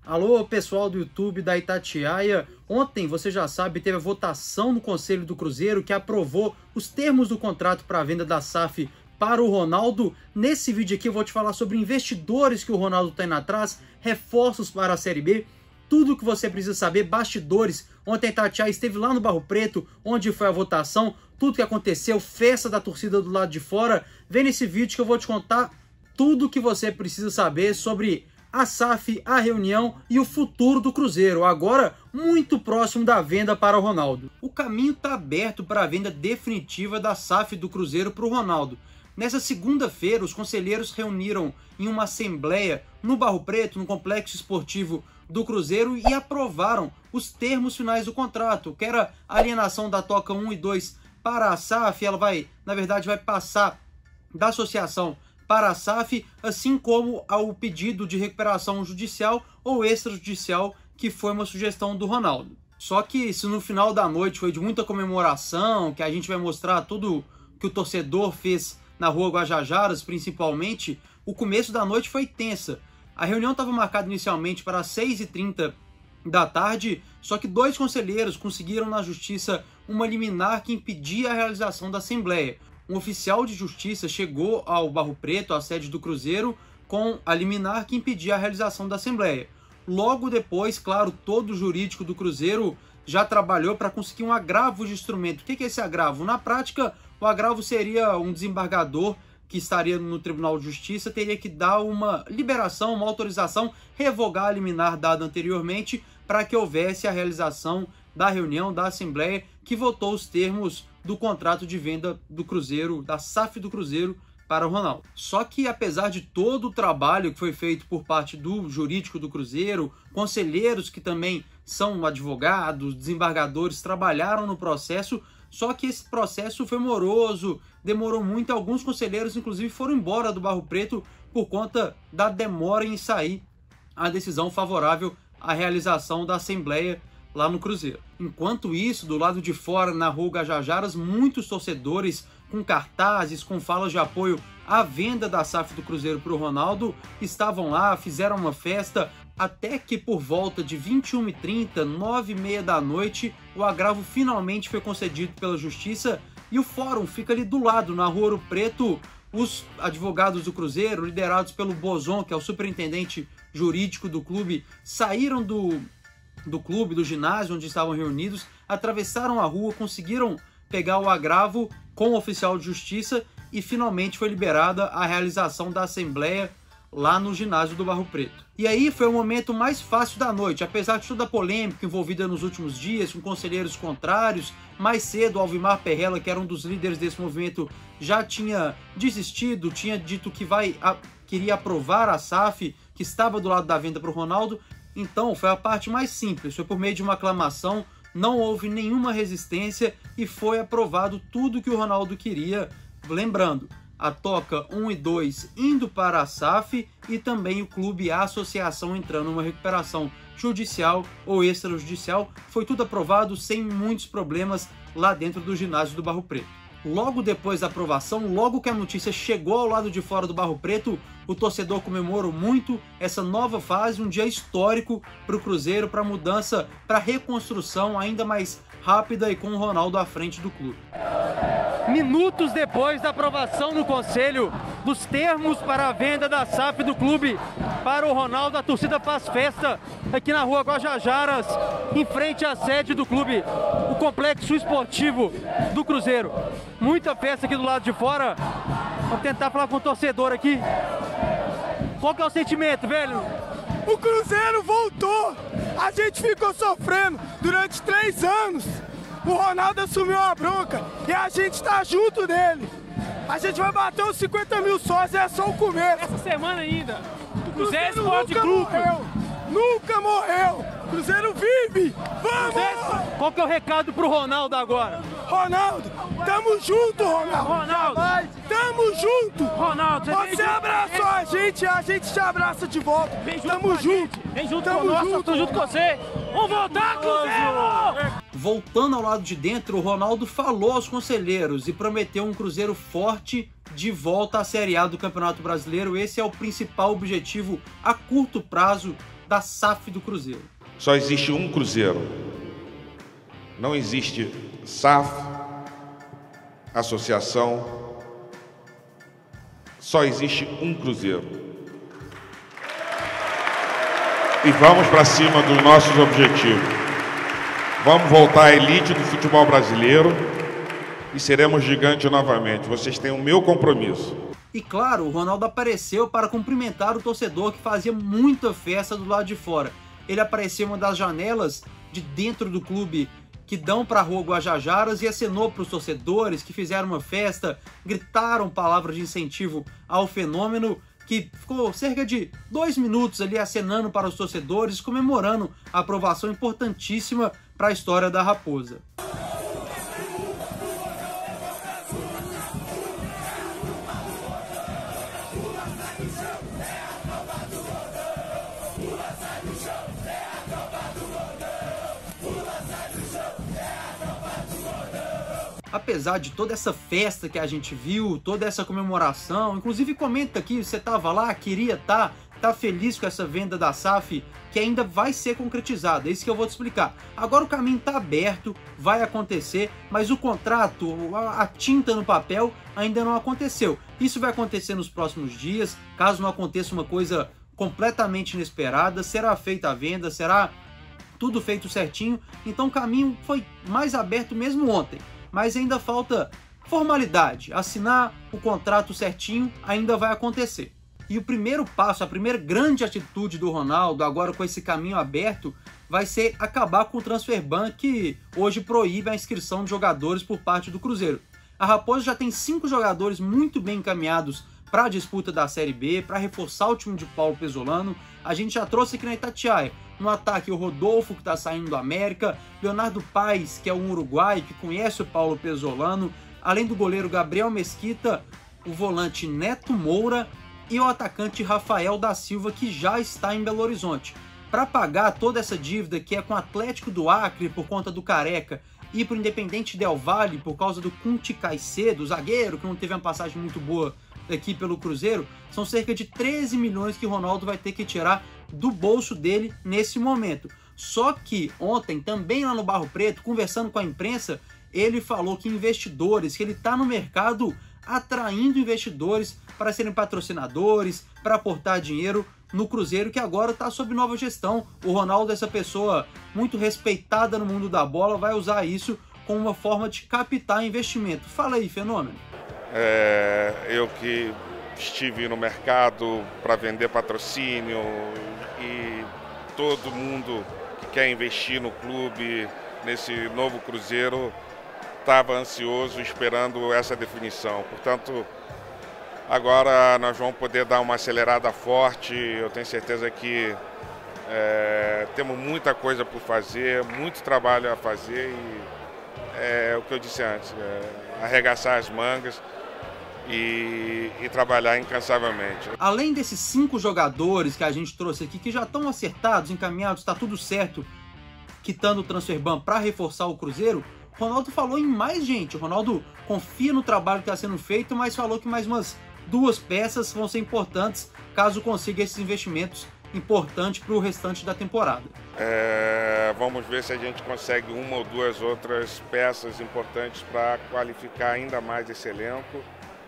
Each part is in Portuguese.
Alô, pessoal do YouTube da Itatiaia. Ontem, você já sabe, teve a votação no Conselho do Cruzeiro que aprovou os termos do contrato para a venda da SAF para o Ronaldo. Nesse vídeo aqui eu vou te falar sobre investidores que o Ronaldo está indo atrás, reforços para a Série B, tudo o que você precisa saber, bastidores. Ontem a Itatiaia esteve lá no Barro Preto, onde foi a votação, tudo que aconteceu, festa da torcida do lado de fora. Vem nesse vídeo que eu vou te contar tudo o que você precisa saber sobre a SAF, a reunião e o futuro do Cruzeiro, agora muito próximo da venda para o Ronaldo. O caminho está aberto para a venda definitiva da SAF do Cruzeiro para o Ronaldo. Nessa segunda-feira, os conselheiros reuniram em uma assembleia no Barro Preto, no complexo esportivo do Cruzeiro, e aprovaram os termos finais do contrato, que era a alienação da Toca 1 e 2 para a SAF. Ela vai, na verdade, vai passar da associação para a SAF, assim como ao pedido de recuperação judicial ou extrajudicial, que foi uma sugestão do Ronaldo. Só que se no final da noite foi de muita comemoração, que a gente vai mostrar tudo que o torcedor fez na Rua Guajajaras, principalmente, o começo da noite foi tensa. A reunião estava marcada inicialmente para as 6h30 da tarde, só que dois conselheiros conseguiram na justiça uma liminar que impedia a realização da assembleia. Um oficial de justiça chegou ao Barro Preto, à sede do Cruzeiro, com a liminar que impedia a realização da assembleia. Logo depois, claro, todo o jurídico do Cruzeiro já trabalhou para conseguir um agravo de instrumento. O que é esse agravo? Na prática, o agravo seria um desembargador que estaria no Tribunal de Justiça, teria que dar uma liberação, uma autorização, revogar a liminar dada anteriormente, para que houvesse a realização da reunião, da assembleia, que votou os termos do contrato de venda do Cruzeiro, da SAF do Cruzeiro para o Ronaldo. Só que apesar de todo o trabalho que foi feito por parte do jurídico do Cruzeiro, conselheiros que também são advogados, desembargadores, trabalharam no processo, só que esse processo foi moroso, demorou muito, alguns conselheiros inclusive foram embora do Barro Preto por conta da demora em sair a decisão favorável à realização da assembleia lá no Cruzeiro. Enquanto isso, do lado de fora, na Rua Guajajaras, muitos torcedores com cartazes, com falas de apoio à venda da SAF do Cruzeiro para o Ronaldo, estavam lá, fizeram uma festa, até que por volta de 21h30, 9h30 da noite, o agravo finalmente foi concedido pela Justiça e o fórum fica ali do lado, na Rua Ouro Preto. Os advogados do Cruzeiro, liderados pelo Bozon, que é o superintendente jurídico do clube, saíram do clube, do ginásio onde estavam reunidos, atravessaram a rua, conseguiram pegar o agravo com o oficial de justiça e finalmente foi liberada a realização da assembleia lá no ginásio do Barro Preto. E aí foi o momento mais fácil da noite, apesar de toda a polêmica envolvida nos últimos dias, com conselheiros contrários. Mais cedo, Alvimar Perrella, que era um dos líderes desse movimento, já tinha desistido, tinha dito que queria aprovar a SAF, que estava do lado da venda para o Ronaldo. Então foi a parte mais simples, foi por meio de uma aclamação, não houve nenhuma resistência e foi aprovado tudo que o Ronaldo queria. Lembrando, a Toca 1 e 2 indo para a SAF e também o clube e a associação entrando numa recuperação judicial ou extrajudicial. Foi tudo aprovado sem muitos problemas lá dentro do ginásio do Barro Preto. Logo depois da aprovação, logo que a notícia chegou ao lado de fora do Barro Preto, o torcedor comemorou muito essa nova fase, um dia histórico para o Cruzeiro, para a mudança, para a reconstrução ainda mais rápida e com o Ronaldo à frente do clube. Minutos depois da aprovação no Conselho dos termos para a venda da SAF do clube para o Ronaldo, a torcida faz festa aqui na Rua Guajajaras, em frente à sede do clube, o complexo esportivo do Cruzeiro. Muita festa aqui do lado de fora. Vamos tentar falar com o torcedor aqui. Qual que é o sentimento, velho? O Cruzeiro voltou! A gente ficou sofrendo durante 3 anos. O Ronaldo assumiu a bronca e a gente tá junto dele. A gente vai bater os 50 mil sócios, é só o começo. Essa semana ainda. O Cruzeiro nunca morreu. Nunca morreu. O Cruzeiro vive. Vamos! Qual que é o recado pro Ronaldo agora? Ronaldo, tamo junto, Ronaldo. Ronaldo. Tamo junto. Ronaldo, você abraçou a gente te abraça de volta. Tamo junto. Vem junto conosco, tô junto com você. Vamos voltar, Cruzeiro! Voltando ao lado de dentro, o Ronaldo falou aos conselheiros e prometeu um Cruzeiro forte de volta à Série A do Campeonato Brasileiro. Esse é o principal objetivo a curto prazo da SAF do Cruzeiro. Só existe um Cruzeiro. Não existe SAF, associação. Só existe um Cruzeiro. E vamos para cima dos nossos objetivos. Vamos voltar à elite do futebol brasileiro e seremos gigantes novamente. Vocês têm o meu compromisso. E claro, o Ronaldo apareceu para cumprimentar o torcedor que fazia muita festa do lado de fora. Ele apareceu em uma das janelas de dentro do clube que dão para a Rua Guajajaras e acenou para os torcedores que fizeram uma festa, gritaram palavras de incentivo ao fenômeno, que ficou cerca de 2 minutos ali acenando para os torcedores, comemorando a aprovação importantíssima para a história da Raposa. Apesar de toda essa festa que a gente viu, toda essa comemoração, inclusive comenta aqui, você estava lá, queria estar, tá feliz com essa venda da SAF, que ainda vai ser concretizada, é isso que eu vou te explicar. Agora o caminho está aberto, vai acontecer, mas o contrato, a tinta no papel ainda não aconteceu. Isso vai acontecer nos próximos dias, caso não aconteça uma coisa completamente inesperada, será feita a venda, será tudo feito certinho, então o caminho foi mais aberto mesmo ontem. Mas ainda falta formalidade, assinar o contrato certinho ainda vai acontecer. E o primeiro passo, a primeira grande atitude do Ronaldo, agora com esse caminho aberto, vai ser acabar com o transfer ban que hoje proíbe a inscrição de jogadores por parte do Cruzeiro. A Raposa já tem 5 jogadores muito bem encaminhados para a disputa da Série B, para reforçar o time de Paulo Pezzolano. A gente já trouxe aqui na Itatiaia, no ataque, o Rodolfo, que está saindo do América, Leonardo Paes, que é um uruguaio, que conhece o Paulo Pezzolano, além do goleiro Gabriel Mesquita, o volante Neto Moura e o atacante Rafael da Silva, que já está em Belo Horizonte. Para pagar toda essa dívida que é com o Atlético do Acre por conta do Careca e para o Independente Del Valle por causa do Cunti Caicedo, zagueiro, que não teve uma passagem muito boa aqui pelo Cruzeiro, são cerca de 13 milhões que o Ronaldo vai ter que tirar do bolso dele nesse momento. Só que ontem, também lá no Barro Preto, conversando com a imprensa, ele falou que investidores, que ele está no mercado atraindo investidores para serem patrocinadores, para aportar dinheiro no Cruzeiro, que agora está sob nova gestão. O Ronaldo, essa pessoa muito respeitada no mundo da bola, vai usar isso como uma forma de captar investimento. Fala aí, Fenômeno. Eu que estive no mercado para vender patrocínio e todo mundo que quer investir no clube, nesse novo Cruzeiro, estava ansioso esperando essa definição. Portanto, agora nós vamos poder dar uma acelerada forte. Eu tenho certeza que temos muita coisa por fazer, muito trabalho a fazer e é o que eu disse antes, arregaçar as mangas e trabalhar incansavelmente. Além desses 5 jogadores que a gente trouxe aqui, que já estão acertados, encaminhados, está tudo certo, quitando o transfer ban para reforçar o Cruzeiro, o Ronaldo falou em mais gente. O Ronaldo confia no trabalho que está sendo feito, mas falou que mais umas 2 peças vão ser importantes caso consiga esses investimentos importantes para o restante da temporada. Vamos ver se a gente consegue 1 ou 2 outras peças importantes para qualificar ainda mais esse elenco.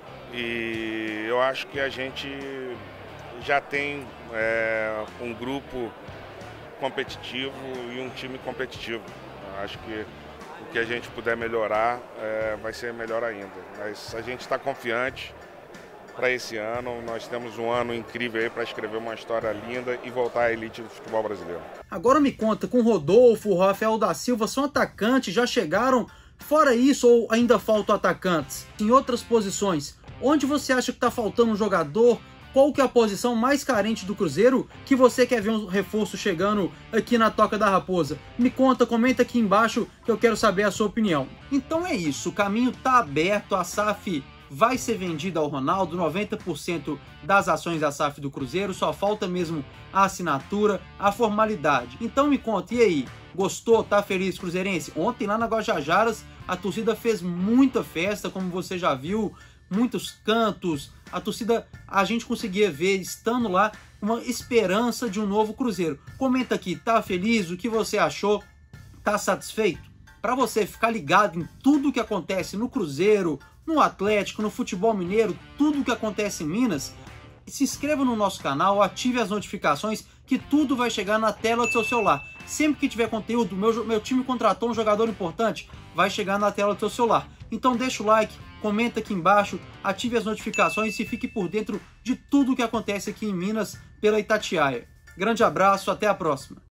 E eu acho que a gente já tem um grupo competitivo e um time competitivo. Eu acho que o que a gente puder melhorar vai ser melhor ainda. Mas a gente está confiante para esse ano. Nós temos um ano incrível aí para escrever uma história linda e voltar à elite do futebol brasileiro. Agora me conta, com o Rodolfo, o Rafael da Silva, são atacantes, já chegaram? Fora isso, ou ainda faltam atacantes? Em outras posições, onde você acha que está faltando um jogador? Qual que é a posição mais carente do Cruzeiro que você quer ver um reforço chegando aqui na Toca da Raposa? Me conta, comenta aqui embaixo que eu quero saber a sua opinião. Então é isso, o caminho está aberto, a SAF vai ser vendida ao Ronaldo, 90% das ações da SAF do Cruzeiro, só falta mesmo a assinatura, a formalidade. Então me conta, e aí? Gostou? Tá feliz, cruzeirense? Ontem lá na Guajajaras a torcida fez muita festa, como você já viu, muitos cantos, a torcida, a gente conseguia ver, estando lá, uma esperança de um novo Cruzeiro. Comenta aqui, tá feliz? O que você achou? Tá satisfeito? Para você ficar ligado em tudo o que acontece no Cruzeiro, no Atlético, no futebol mineiro, tudo o que acontece em Minas, se inscreva no nosso canal, ative as notificações, que tudo vai chegar na tela do seu celular. Sempre que tiver conteúdo, meu time contratou um jogador importante, vai chegar na tela do seu celular. Então deixa o like, comenta aqui embaixo, ative as notificações e fique por dentro de tudo o que acontece aqui em Minas pela Itatiaia. Grande abraço, até a próxima!